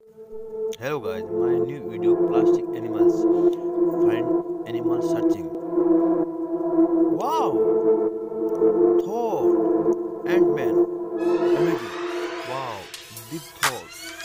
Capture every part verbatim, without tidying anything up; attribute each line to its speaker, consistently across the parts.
Speaker 1: Hello guys, my new video plastic animals. Find animal searching. Wow! Thor! Ant-Man! Amazing! Wow! Big Thor!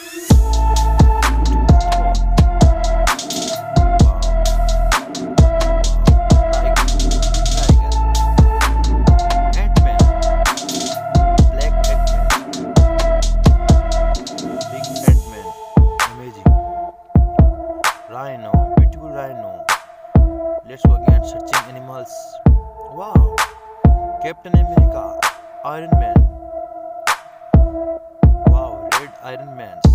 Speaker 1: Rhino, beautiful rhino. Let's go again searching animals. Wow, Captain America, Iron Man. Wow, red Iron Man.